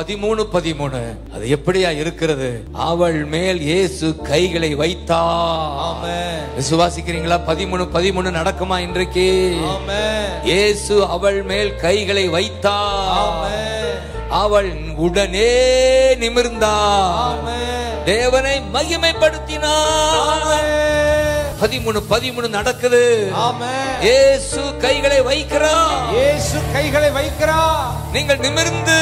13:13. அது எப்படியா இருக்கிறது? அவள் மேல் இயேசு கைகளை வைத்தார். ஆமென். விசுவாசிக்கிறீங்களா? 13:13 நடக்குமா இன்றைக்கு? ஆமென். இயேசு அவள் மேல் கைகளை வைத்தார். ஆமென். அவள் உடனே நிமிர்ந்தார். ஆமென். தேவனை மகிமைப்படுத்தினார். ஆமென். 13:13 நடக்குது. ஆமென். இயேசு கைகளை வைக்கிறார். இயேசு கைகளை வைக்கிறார். நீங்கள் நிமிர்ந்து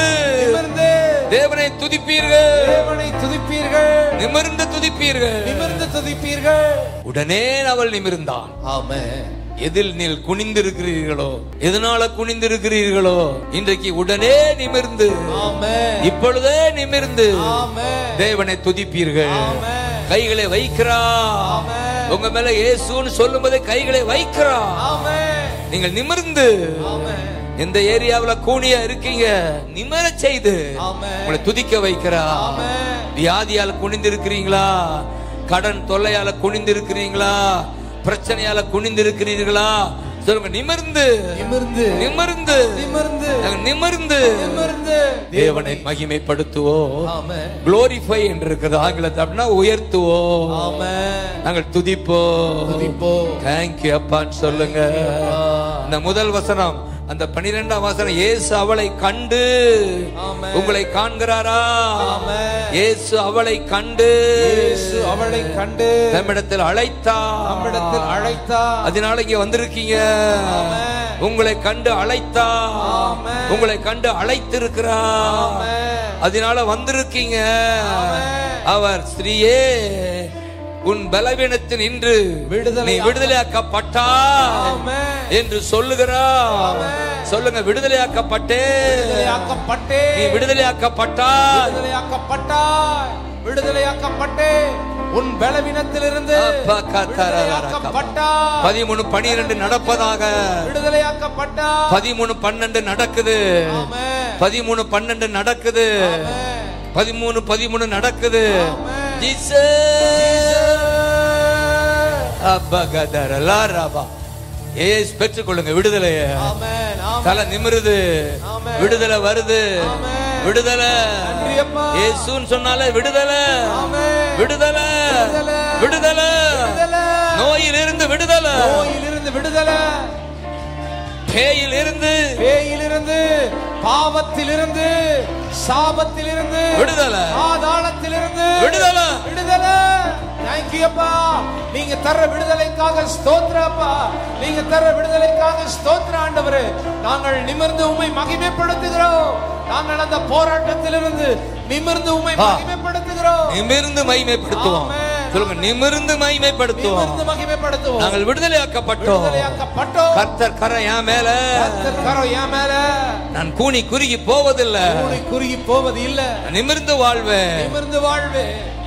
தேவனை துதிப்பீர்கள். தேவனை துதிப்பீர்கள். நிமிர்ந்து துதிப்பீர்கள். நிமிர்ந்து துதிப்பீர்கள். உடனே அவள் நிமிர்ந்தாள். ஆமென். எதில் நீள் குனிந்திருக்கிறீர்களோ, எதனால குனிந்திருக்கிறீர்களோ, இன்றைக்கு உடனே நிமிர்ந்து, இப்பொழுதே நிமிர்ந்து தேவனை துதிப்பீர்கள். கைகளை வைக்கிறார். உங்க மேல இயேசுன்னு சொல்லும் போதே கைகளை வைக்கிறார். நீங்கள் நிமிர்ந்து, எந்த ஏரியாவுல கூனியா இருக்கீங்க நிமிர செய்து உங்களை துதிக்க வைக்கிறார். வியாதியால குனிந்திருக்கிறீங்களா? கடன் தொல்லையால குனிந்திருக்கிறீங்களா? பிரச்சனையால குனிந்திருக்கிறீர்களா? சொல்லுங்க, நிமிர்ந்து நிமிர்ந்து நிமிர்ந்து நிமிர்ந்து நிமிர்ந்து நிமிர்ந்து தேவனை மகிமைப்படுத்துவோம். குளோரிஃபை என்று இருக்கிறது ஆங்கிலத்தில். அப்படின்னா உயர்த்துவோம். நாங்கள் துதிப்போம். தேங்க்யூ அப்பான்னு சொல்லுங்க. இந்த முதல் வசனம், அந்த 12ஆம் வசனம், இயேசு அவளை கண்டு உங்களை காண்கிறாரா? இயேசு அவளை கண்டு நம்மிடத்தில் அழைத்தா. அதனால இங்க வந்திருக்கீங்க. உங்களை கண்டு அழைத்தா. உங்களை கண்டு அழைத்திருக்கிறார். அதனால வந்திருக்கீங்க. அவர் ஸ்திரீயே, உன் பலவீனத்தில் இன்று நீ விடுதலையாக்கப்பட்டாய் என்று சொல்லுகிறார். சொல்லுங்க, விடுதலையாக்கப்பட்டே. நீ விடுதலையாக்கப்பட்டாய். உன் பலவீனத்திலிருந்து 13:12 நடப்பதாக. 13:12 நடக்குது. 13:12 நடக்குது. 13:13 நடக்குது. பெற்றுக்கொள்ளுங்க விடுதலைய. தலை நிமிருது. விடுதலை வருது. விடுதலை. இயேசுன்னு சொன்னாலே விடுதலை. விடுதலை. விடுதலை. நோயிலிருந்து விடுதலை. விடுதலை. பேயிலிருந்து, பாவத்திலிருந்து, சாபத்திலிருந்து விடுதலை. ஆதாளத்திலிருந்து விடுதலை. விடுதலை. தேங்க்யூப்பா. நீங்க தர விடுதலைக்காக ஸ்தோத்திரப்பா. நீங்க தர விடுதலைக்காக ஸ்தோத்திர ஆண்டவரே. நாங்கள் நிமிர்ந்து உம்மை மகிமைப்படுத்துகிறோம். நாங்கள் அந்த போராட்டத்திலிருந்து நிமிர்ந்து உம்மை மகிமைப்படுத்துகிறோம். நிமிர்ந்து மகிமைப்படுத்துவோம். சொல்லுங்க, நிமிர்ந்து மகிமைப்படுத்துவோம். நாங்கள் விடுதலையாக்கப்பட்டோம். கர்த்தர் கரம் என் மேல. நான் கூனி குறுகி போவதில்லை. நிமிர்ந்து வாழ்வேன்.